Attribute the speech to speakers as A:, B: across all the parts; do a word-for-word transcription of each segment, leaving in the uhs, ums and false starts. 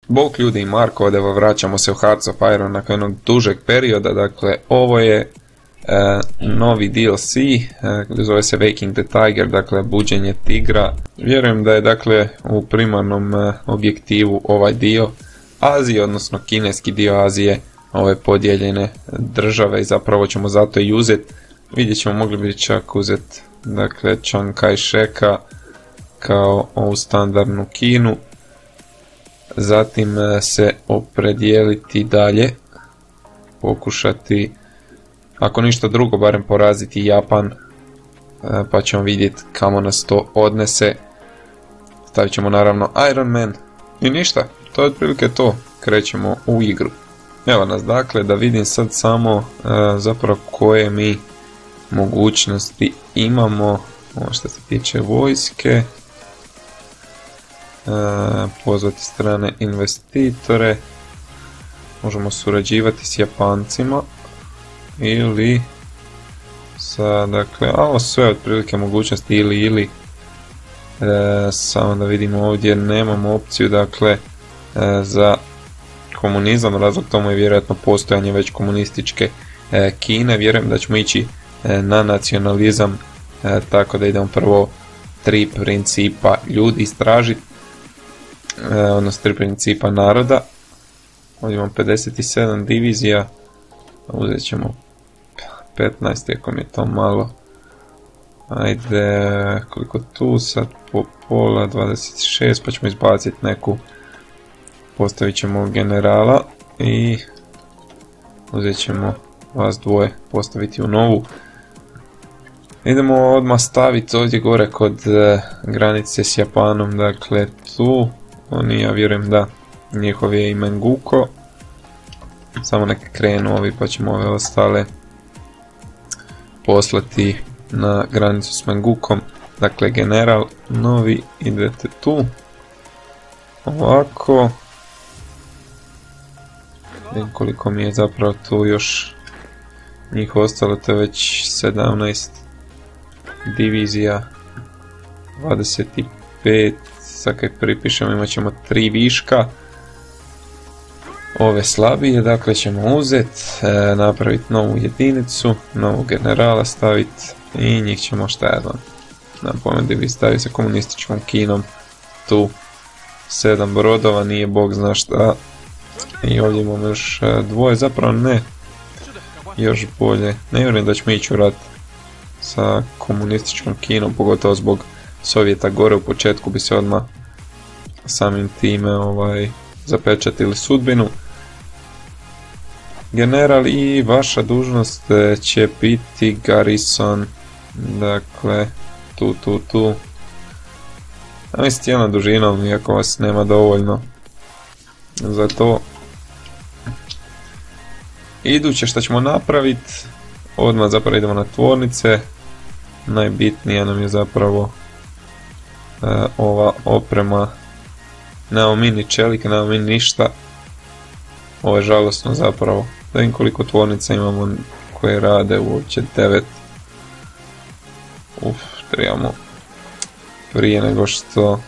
A: Bog ljudi i Marko, evo vraćamo se u Hearts of Iron nakon jednog dužeg perioda. Dakle, ovo je e, novi D L C, e, zove se Waking the Tiger, dakle buđenje tigra. Vjerujem da je dakle u primarnom e, objektivu ovaj dio Azije, odnosno kineski dio Azije, ove podijeljene države, i zapravo ćemo zato i uzeti. Vidjet ćemo, mogli bi čak uzeti dakle Chiang Kai-sheka kao ovu standardnu Kinu. Zatim se opredijeliti dalje, pokušati, ako ništa drugo, barem poraziti Japan, pa ćemo vidjeti kamo nas to odnese. Stavit ćemo naravno Iron Man i ništa, to je otprilike to, krećemo u igru. Evo nas dakle, da vidim sad samo zapravo koje mi mogućnosti imamo, ovo što se tiče vojske. Uh, pozvati strane investitore, možemo surađivati s Japancima ili sa, dakle, a ovo sve otprilike mogućnosti ili ili uh, samo da vidimo ovdje, nemamo opciju dakle uh, za komunizam, razlog tomu je vjerojatno postojanje već komunističke uh, Kine. Vjerujem da ćemo ići uh, na nacionalizam, uh, tako da idemo prvo tri principa ljudi istražiti, odnosno tri principa naroda. Ovdje imamo pedeset sedam divizija, uzet ćemo petnaest, iako mi je to malo. Ajde, koliko tu sad, po pola, dvadeset šest, pa ćemo izbaciti neku, postavit ćemo generala i uzet ćemo vas dvoje, postaviti u novu. Idemo odmah staviti ovdje gore kod e, granice s Japanom, dakle tu. Oni, ja vjerujem da njihov je i Menguko. Samo neke krenu ovi, pa ćemo ove ostale poslati na granicu s Mengukom. Dakle, general novi, idete tu. Ovako. Vidim koliko mi je zapravo tu još njih ostalo, to je već sedamnaest divizija, dvadeset pet. Sad kad pripišemo imat ćemo tri viška. Ove slabije dakle ćemo uzeti, e, napraviti novu jedinicu, novu generala staviti i njih ćemo, šta ja znam, na pomedi bi staviti sa komunističkom Kinom. Tu sedam brodova, nije bog zna šta. I ovdje imamo još dvoje, zapravo ne, još bolje, ne vjerujem da ćemo ići u rat sa komunističkom Kinom, pogotovo zbog Sovjeta gore, u početku bi se odmah samim time ovaj, zapečatili sudbinu. General, i vaša dužnost će biti garrison, dakle tu, tu, tu. A mi stijena dužinom, iako vas nema dovoljno za to. Iduće što ćemo napraviti, odmah zapravo idemo na tvornice. Najbitnija nam je zapravo Uh, ova oprema. Nemamo mi ni čelike, nemamo mi ništa. Ovo je žalosno zapravo. Da vidim koliko tvornica imamo koje rade, uopće devet. Uf, trebamo prije nego što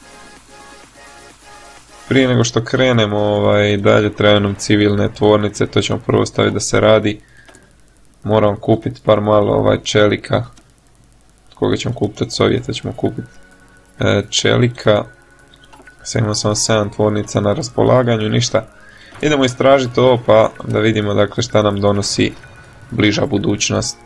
A: prije nego što krenemo ovaj, dalje, trebaju nam civilne tvornice, to ćemo prvo staviti da se radi. Moram kupiti par malo ovaj čelika. Koga ćemo kupiti od Sovjeta, ćemo kupiti čelika. Sad imamo samo sedam tvornica na raspolaganju, ništa. Idemo istražiti ovo pa da vidimo dakle šta nam donosi bliža budućnost.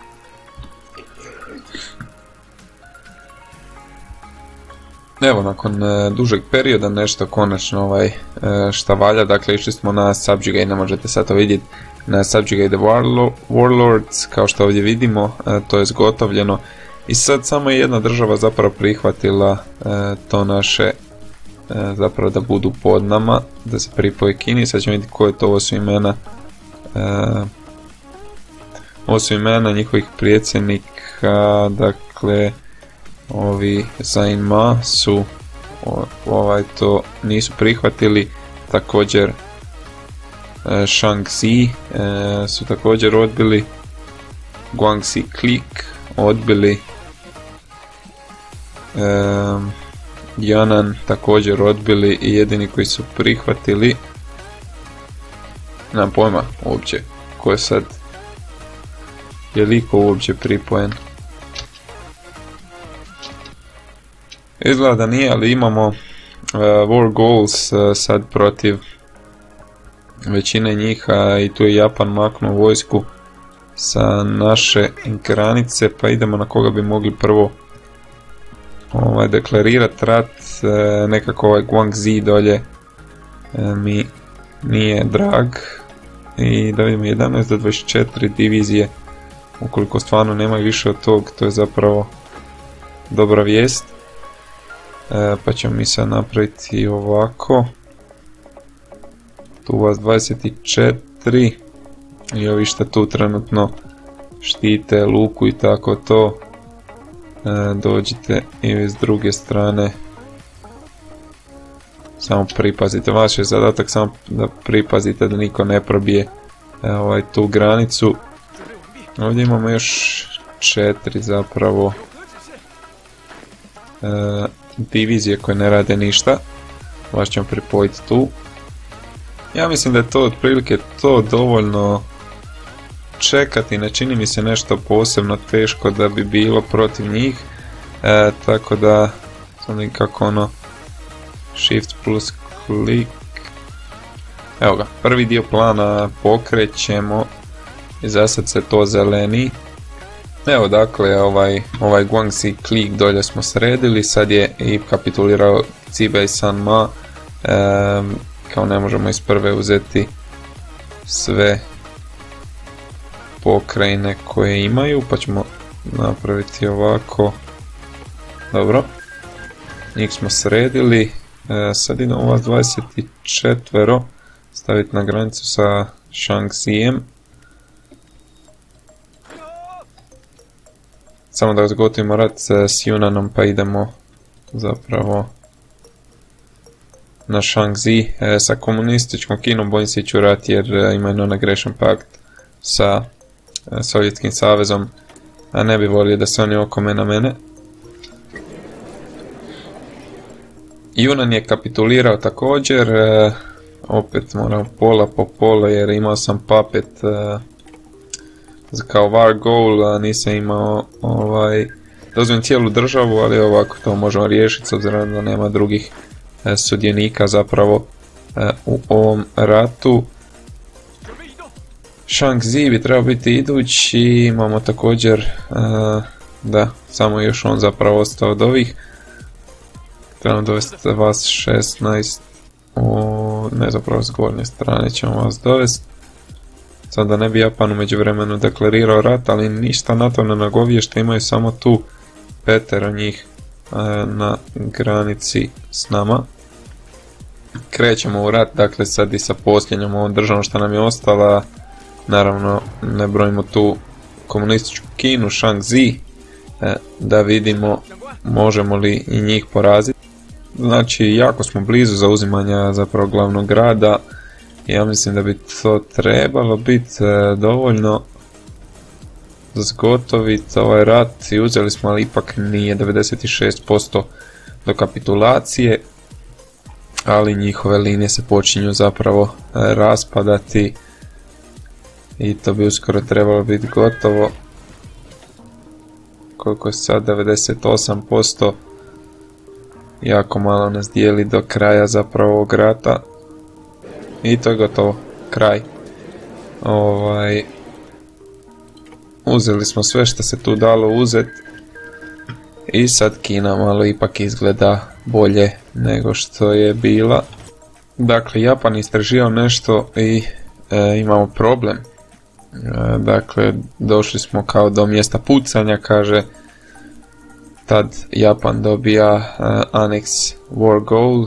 A: Evo, nakon e, dužeg perioda nešto konačno ovaj, e, šta valja. Dakle, išli smo na Subjugate, ne možete sad to vidjeti, na Subjugate the Warlo Warlords, kao što ovdje vidimo, e, to je zgotovljeno. I sad samo je jedna država zapravo prihvatila e, to naše, e, zapravo da budu pod nama, da se pripoje Kini. Sad ćemo vidjeti koje to, ovo su imena, e, ovo su imena njihovih predsjednika, dakle, ovi Zain Ma su o, ovaj to nisu prihvatili, također e, Shangxi e, su također odbili, Guangxi Click odbili, e, Janan također odbili i jedini koji su prihvatili, nemam pojma uopće ko je sad, je li ko uopće pripojen. Izgleda da nije, ali imamo uh, war goals uh, sad protiv većine njih, a i tu je Japan maknuo vojsku sa naše granice, pa idemo na koga bi mogli prvo ovaj, deklarirati rat. E, nekako ovaj Guangxi dolje e, mi nije drag. I da vidimo jedanaest do dvadeset četiri divizije, ukoliko stvarno nemaju više od tog, to je zapravo dobra vijest. E, pa ćemo mi sad napraviti ovako. Tu vas dvadeset četiri i ovi što tu trenutno štite luku i tako to, e, dođite i s druge strane samo pripazite, vaš je zadatak samo da pripazite da niko ne probije e, ovaj, tu granicu. Ovdje imamo još četiri zapravo e, divizije koje ne rade ništa, vaš ćemo pripojiti tu. Ja mislim da je to otprilike to dovoljno čekati, ne čini mi se nešto posebno teško da bi bilo protiv njih, e, tako da sam nekako ono shift plus klik. Evo ga, prvi dio plana pokrećemo i za sad se to zeleni. Evo dakle ovaj, ovaj Guangxi klik dolje smo sredili, sad je i kapitulirao Zhibei Sanma, e, kao ne možemo iz prve uzeti sve pokrajine koje imaju, pa ćemo napraviti ovako. Dobro, njih smo sredili, e, sad idemo vas dvadeset četiri staviti na granicu sa Shaanxijem. Samo da zgotovimo rat s Yunanom, pa idemo zapravo na Shaanxi. E, sa komunističkom Kinom bojim se ići u rat jer e, imaju non-aggression pact sa e, Sovjetskim savezom, a ne bi volio da se oni okome na mene. Yunan je kapitulirao također, e, opet moram pola po pola jer imao sam papet e, kao war goal, a nisam imao ovaj, dozvoljim cijelu državu, ali ovako to možemo riješiti s obzirom da nema drugih e, sudionika zapravo e, u ovom ratu. Shaanxi bi trebao biti idući, imamo također e, da, samo još on zapravo ostao od ovih. Trebamo dovesti vas šesnaest, o, ne zapravo s gornje strane ćemo vas dovesti. Sad da ne bi Japan u međuvremenu deklarirao rat, ali ništa na to ne nagoviješta, imaju samo tu petero njih e, na granici s nama. Krećemo u rat, dakle sad i sa posljednjom ovom državom što nam je ostala, naravno ne brojimo tu komunističku Kinu, Shaanxi, e, da vidimo možemo li i njih poraziti. Znači jako smo blizu zauzimanja zapravo glavnog grada. Ja mislim da bi to trebalo biti e, dovoljno zgotoviti ovaj rat i uzeli smo, ali ipak nije devedeset šest posto do kapitulacije, ali njihove linije se počinju zapravo e, raspadati i to bi uskoro trebalo biti gotovo. Koliko je sad, devedeset osam posto, jako malo nas dijeli do kraja zapravo ovog rata. I to je gotovo, kraj. Ovaj, uzeli smo sve što se tu dalo uzeti i sad Kina malo ipak izgleda bolje nego što je bila. Dakle, Japan istraživao nešto i e, imamo problem. E, dakle, došli smo kao do mjesta pucanja, kaže, tad Japan dobija e, Annex War Goal,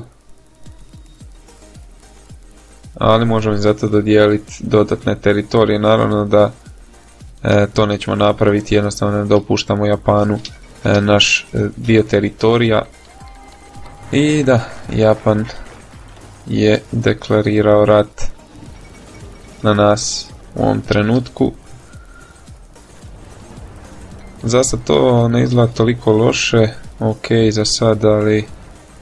A: ali možemo im zato dodijeliti dodatne teritorije. Naravno da e, to nećemo napraviti, jednostavno ne dopuštamo Japanu e, naš e, dio teritorija. I da, Japan je deklarirao rat na nas u ovom trenutku. Za sad to ne izgleda toliko loše, ok za sad, ali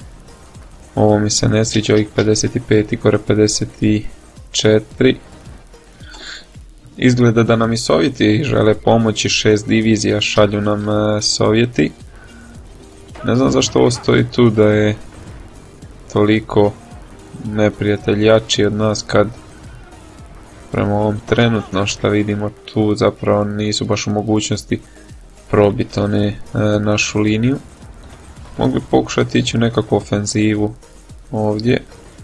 A: Ovo mi se ne sviđa, ovih pedeset pet i gore pedeset četiri. Izgleda da nam i Sovjeti žele pomoći, šest divizija šalju nam e, Sovjeti. Ne znam zašto ovo stoji tu da je toliko neprijatelj jači od nas, kad prema ovom trenutno što vidimo tu zapravo nisu baš u mogućnosti probiti one e, našu liniju. Mogli pokušati ići u nekakvu ofenzivu ovdje.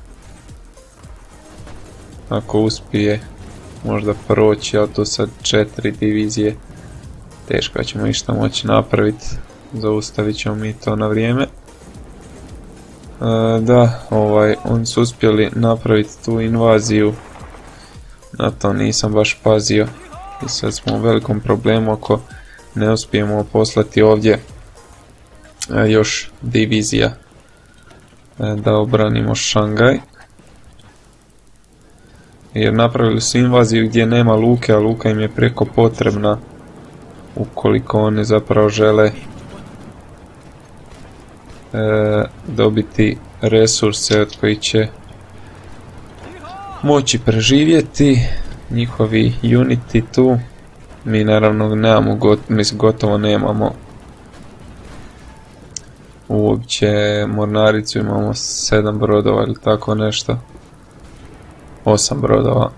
A: Ako uspije možda proći, a to sad četiri divizije, teško ćemo išta moći napraviti. Zaustavit ćemo mi to na vrijeme. E, da, ovaj, oni su uspjeli napraviti tu invaziju. Na to nisam baš pazio. I sad smo u velikom problemu ako ne uspijemo poslati ovdje e, još divizija e, da obranimo Šangaj. Jer napravili su invaziju gdje nema luke, a luka im je preko potrebna ukoliko oni zapravo žele e, dobiti resurse od kojih će moći preživjeti. Njihovi uniti tu, mi naravno nemamo, got, mislim, gotovo nemamo uopće mornaricu, imamo sedam brodova ili tako nešto, osam brodova,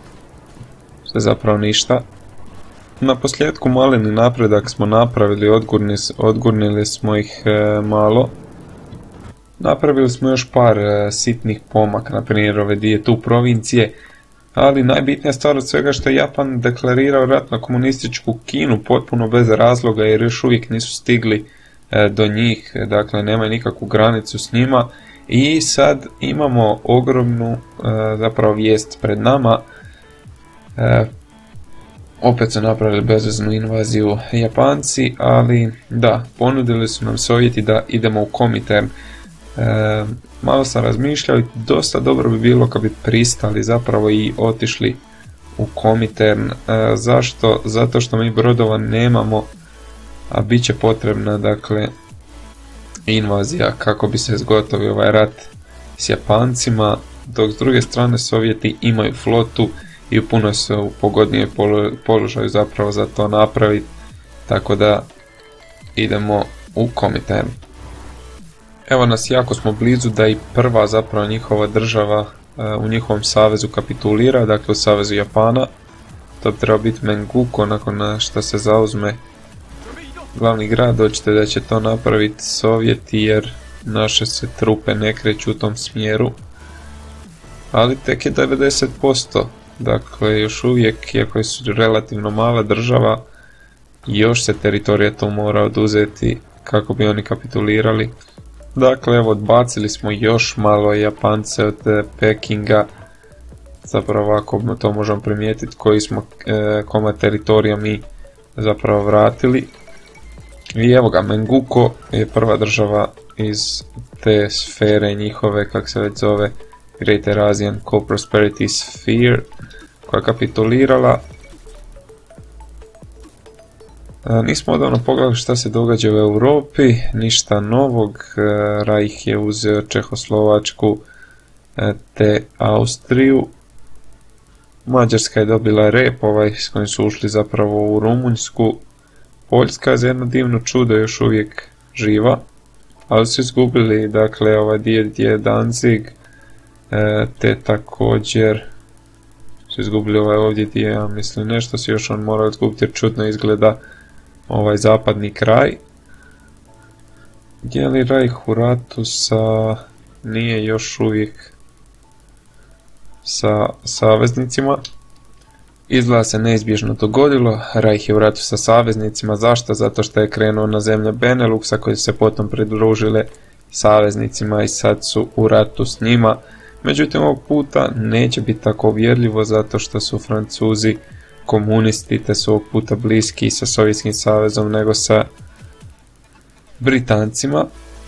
A: što je zapravo ništa. Na posljedku maleni napredak smo napravili, odgurni, odgurnili smo ih e, malo. Napravili smo još par e, sitnih pomaka, na primjer ove dvije tu provincije, ali najbitnija stvar od svega što je Japan deklarirao rat na komunističku Kinu potpuno bez razloga, jer još uvijek nisu stigli e, do njih, dakle nemaju nikakvu granicu s njima. I sad imamo ogromnu e, zapravo vijest pred nama. E, opet su napravili bezveznu invaziju Japanci, ali da, ponudili su nam Sovjeti da idemo u Komintern. E, malo sam razmišljao i dosta dobro bi bilo kad bi pristali zapravo i otišli u Komintern. E, zašto? Zato što mi brodova nemamo, a bit će potrebna, dakle, invazija kako bi se zgotovio ovaj rat s Japancima, dok s druge strane Sovjeti imaju flotu i u puno su u pogodnijem položaju zapravo za to napraviti, tako da idemo u Komintern. Evo nas, jako smo blizu da i prva zapravo njihova država u njihovom savezu kapitulira, dakle u savezu Japana. To bi trebao biti Menguko, nakon što se zauzme glavni grad. Očite da će to napraviti Sovjeti, jer naše se trupe ne kreću u tom smjeru. Ali tek je devedeset posto, dakle još uvijek, iako su relativno mala država, još se teritorija tu mora oduzeti kako bi oni kapitulirali. Dakle, evo, odbacili smo još malo Japance od Pekinga. Zapravo ovako to možemo primijetiti koji smo e, komad teritorija mi zapravo vratili. I evo ga, Menguko je prva država iz te sfere njihove, kako se već zove, Greater Asian Co-Prosperity Sphere, koja je kapitulirala. E, nismo odavno pogledali šta se događa u Europi, ništa novog. E, Reich je uzeo Čehoslovačku e, te Austriju. Mađarska je dobila rep, ovaj s kojim su ušli zapravo u Rumunjsku. Poljska je za jedno divno čudo još uvijek živa, ali su izgubili, dakle, ovaj dio gdje je Danzig, e, te također su izgubili ovaj ovdje dio, ja mislim, nešto su još on morali izgubiti jer čudno izgleda ovaj zapadni kraj. Je li Reich u ratu sa, nije još uvijek sa saveznicima. Izgleda se neizbježno dogodilo, Reich je u ratu sa saveznicima. Zašto? Zato što je krenuo na zemlje Beneluxa koje se potom pridružile saveznicima i sad su u ratu s njima. Međutim, ovog puta neće biti tako uvjerljivo zato što su Francuzi komunisti, te su ovog puta bliski sa Sovjetskim savezom nego sa Britancima.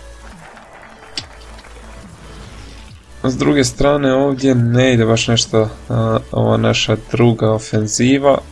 A: S druge strane ovdje ne ide baš nešto, a, ova naša druga ofenziva.